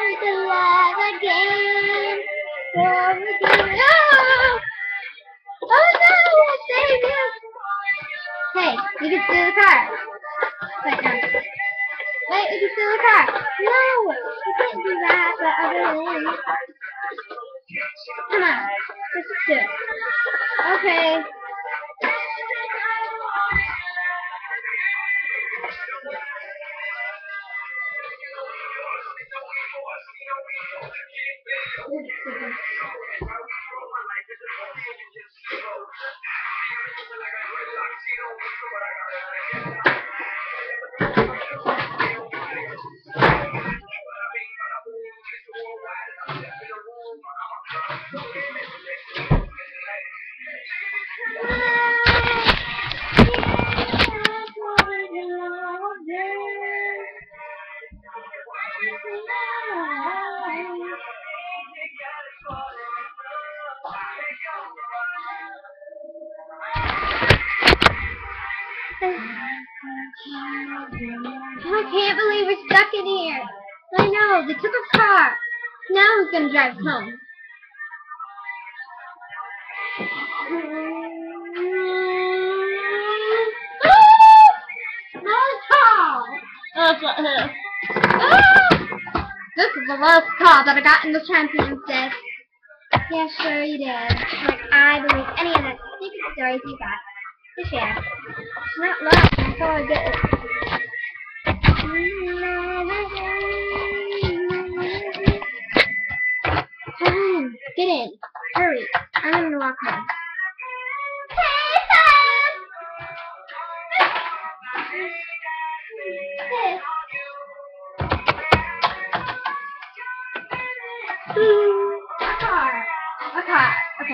want to love again. Love again. Oh! Oh no! Save you! Hey, you can steal the car. Wait, no. Wait, you can steal the car. No! You can't do that, but other than... Come on. Let's just do it. Okay. I can't believe we're stuck in here. I know, they took a car. Now who's gonna drive us home? That's not him. This is the lowest call that I got in the champion's desk. Yeah, sure you did. Like I believe any of the stupid stories you got to share. It's not lost, that's all I get. Get in. Hurry. I'm gonna walk home. A car. Okay.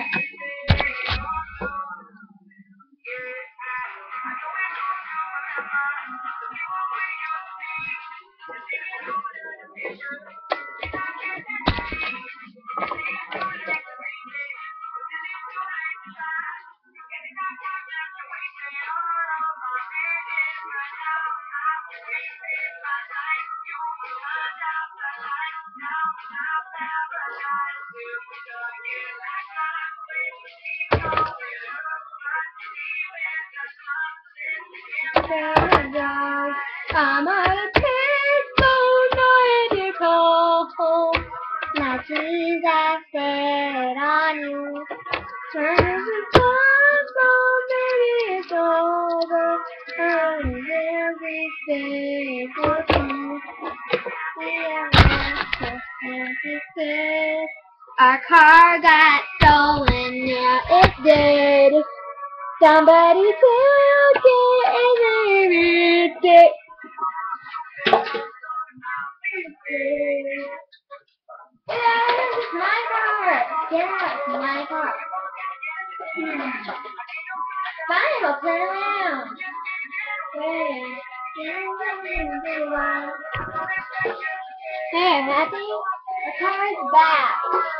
I'm out of taste, so night you call home. My dreams I set on you. Turn the sun, so baby it's over. And there'll be space for you. Our car got stolen, now it's dead. Somebody took it and they ripped it. Yeah, it's my car. Yeah, it's my car. Fine, I'll turn around. Wait. Hey, happy? The car's back.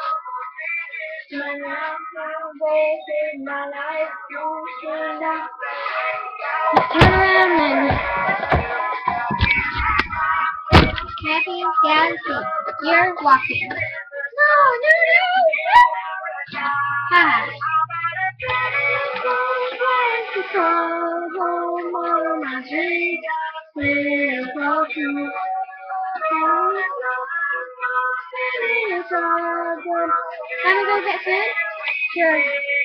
My life wasted, my life wasted. Turn around then. Happy, get out of the seat. You're walking. No. Ha. Wanna go get food? Sure.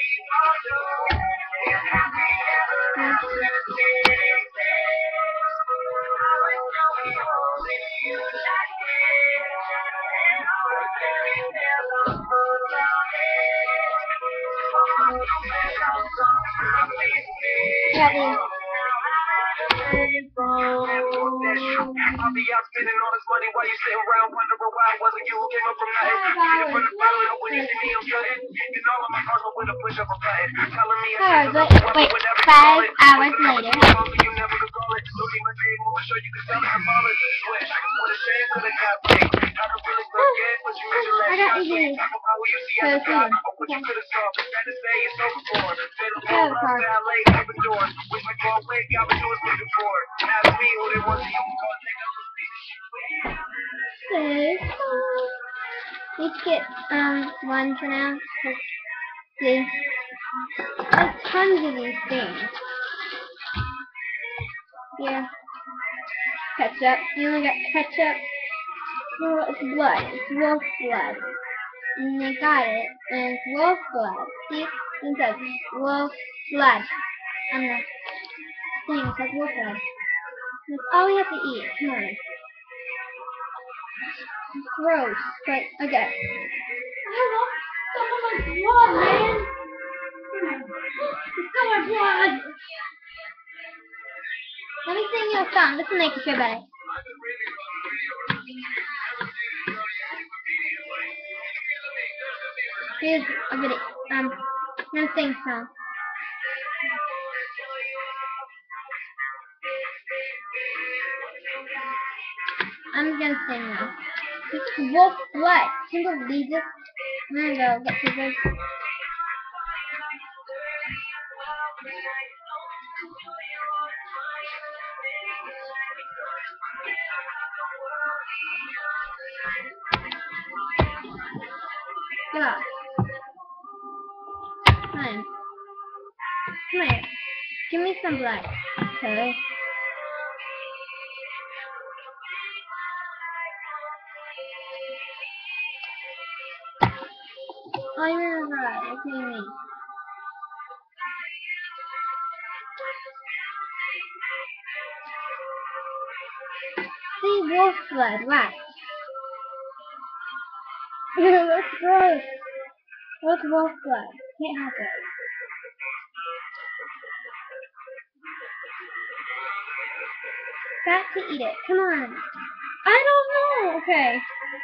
I'll be out spending all this money while you sitting around wondering why it wasn't you who came up from nothing. From the bottom, when you see me, I'm cutting. And all of my cars with a push of a button. Telling me Wait, 5 hours later. You never could call it. Look at my name, I'ma show you can tell I'm falling. Switch, with a shame to the cop thing. I don't really forget what you made your last shot. How you see at the top, what you could have saw. Had to say it's over for. Say the whole love ballet, open doors. Wish my car wig, I was doing looking for it. Ask me who they want to you, call nigga. is fun. Let's get one for now. See, there's tons of these things. Yeah, ketchup. You only got ketchup. Well, it's blood. It's wolf blood. And they got it, and it's wolf blood. See, it says wolf blood on the thing. It says wolf blood. That's all we have to eat. Come on. It's gross, but okay. I want some of my blood, man. It's so much blood. Let me sing you a song. This will make you feel better. Here's a video. I'm gonna sing a song. I'm gonna sing now. This is wolf blood. Can you believe this? I'm gonna go get scissors. Get off. Come on. Come here. Give me some blood. Okay. Oh, you're right. What do you mean? See, wolf blood. Right. That's gross. What's wolf blood? Can't have it. Got to eat it. Come on. I don't know. Okay.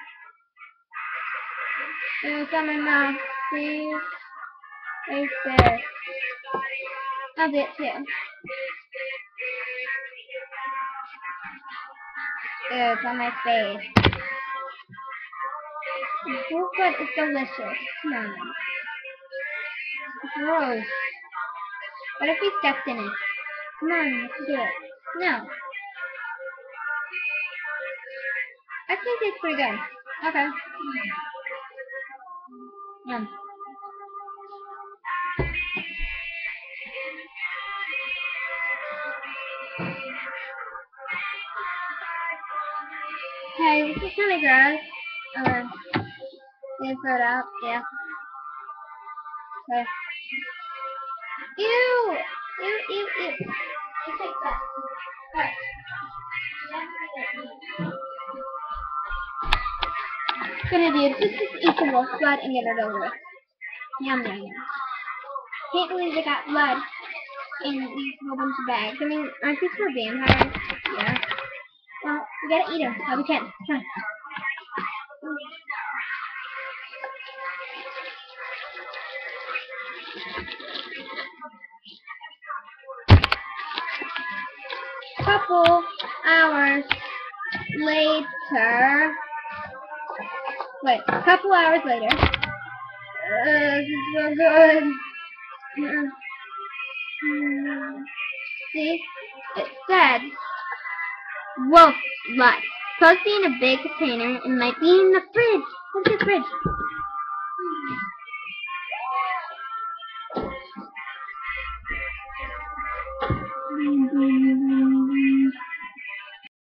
It's on my mouth. See? Right there. I'll do it too. It's on my face. Wolf blood is delicious. Come on. It's gross. What if we stepped in it? Come on, let's do it. No. Actually, it tastes pretty good. Okay. Yum. Hey, this is kind of gross. Can you throw it out? Yeah. Okay. Ew! Ew, ew, ew. You take that. Alright. Gonna do is just eat the wolf blood and get it over with. Yum, yum, yum. Can't believe they got blood in these whole bunch of bags. I mean, aren't these for vampires? Yeah. Well, we gotta eat them while we can. Come on. Couple hours later. Wait, a couple hours later. This is so good. See? It said wolf blood. Supposed to be in a big container and might be in the fridge. What's the fridge?